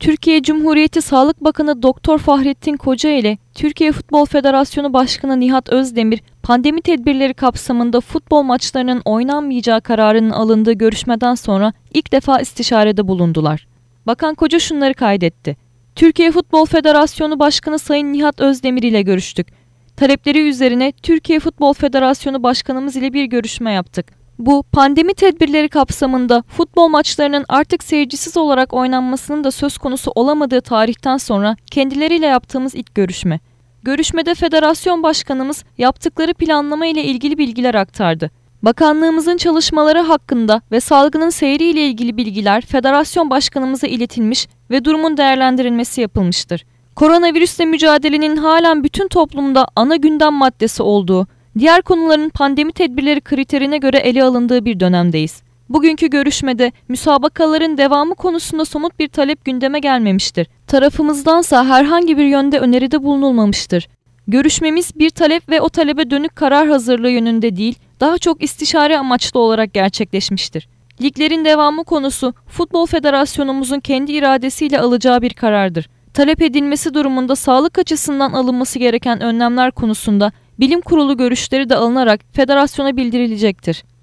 Türkiye Cumhuriyeti Sağlık Bakanı Doktor Fahrettin Koca ile Türkiye Futbol Federasyonu Başkanı Nihat Özdemir, pandemi tedbirleri kapsamında futbol maçlarının oynanmayacağı kararının alındığı görüşmeden sonra ilk defa istişarede bulundular. Bakan Koca şunları kaydetti. Türkiye Futbol Federasyonu Başkanı Sayın Nihat Özdemir ile görüştük. Talepleri üzerine Türkiye Futbol Federasyonu Başkanımız ile bir görüşme yaptık. Bu, pandemi tedbirleri kapsamında futbol maçlarının artık seyircisiz olarak oynanmasının da söz konusu olamadığı tarihten sonra kendileriyle yaptığımız ilk görüşme. Görüşmede Federasyon Başkanımız yaptıkları planlama ile ilgili bilgiler aktardı. Bakanlığımızın çalışmaları hakkında ve salgının seyriyle ilgili bilgiler Federasyon Başkanımıza iletilmiş ve durumun değerlendirilmesi yapılmıştır. Koronavirüsle mücadelenin halen bütün toplumda ana gündem maddesi olduğu, diğer konuların pandemi tedbirleri kriterine göre ele alındığı bir dönemdeyiz. Bugünkü görüşmede müsabakaların devamı konusunda somut bir talep gündeme gelmemiştir. Tarafımızdansa herhangi bir yönde öneride bulunulmamıştır. Görüşmemiz bir talep ve o talebe dönük karar hazırlığı yönünde değil, daha çok istişare amaçlı olarak gerçekleşmiştir. Liglerin devamı konusu Futbol Federasyonumuzun kendi iradesiyle alacağı bir karardır. Talep edilmesi durumunda sağlık açısından alınması gereken önlemler konusunda Bilim Kurulu görüşleri de alınarak federasyona bildirilecektir.